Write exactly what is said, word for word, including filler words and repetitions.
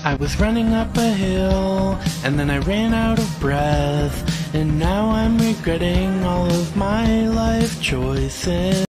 I was running up a hill, and then I ran out of breath, and now I'm regretting all of my life choices.